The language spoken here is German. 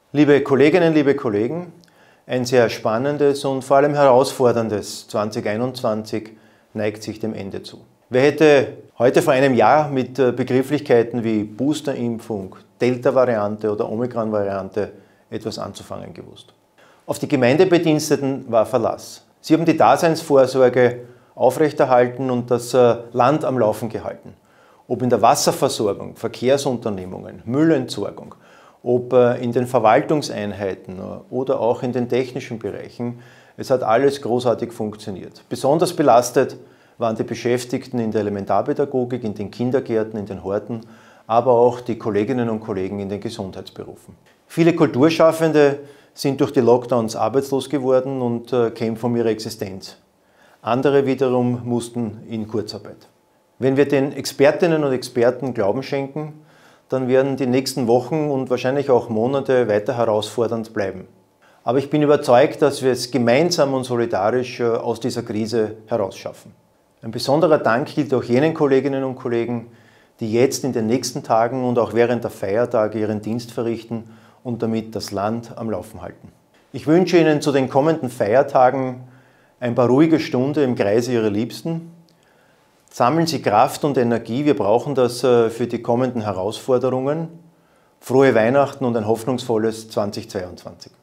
Liebe Kolleginnen, liebe Kollegen, ein sehr spannendes und vor allem herausforderndes 2021 neigt sich dem Ende zu. Wer hätte heute vor einem Jahr mit Begrifflichkeiten wie Boosterimpfung, Delta-Variante oder Omikron-Variante etwas anzufangen gewusst? Auf die Gemeindebediensteten war Verlass. Sie haben die Daseinsvorsorge aufrechterhalten und das Land am Laufen gehalten. Ob in der Wasserversorgung, Verkehrsunternehmungen, Müllentsorgung, ob in den Verwaltungseinheiten oder auch in den technischen Bereichen, es hat alles großartig funktioniert. Besonders belastet waren die Beschäftigten in der Elementarpädagogik, in den Kindergärten, in den Horten, aber auch die Kolleginnen und Kollegen in den Gesundheitsberufen. Viele Kulturschaffende sind durch die Lockdowns arbeitslos geworden und kämpfen um ihre Existenz. Andere wiederum mussten in Kurzarbeit. Wenn wir den Expertinnen und Experten Glauben schenken, dann werden die nächsten Wochen und wahrscheinlich auch Monate weiter herausfordernd bleiben. Aber ich bin überzeugt, dass wir es gemeinsam und solidarisch aus dieser Krise herausschaffen. Ein besonderer Dank gilt auch jenen Kolleginnen und Kollegen, die jetzt in den nächsten Tagen und auch während der Feiertage ihren Dienst verrichten und damit das Land am Laufen halten. Ich wünsche Ihnen zu den kommenden Feiertagen ein paar ruhige Stunden im Kreise Ihrer Liebsten. Sammeln Sie Kraft und Energie, wir brauchen das für die kommenden Herausforderungen. Frohe Weihnachten und ein hoffnungsvolles 2022.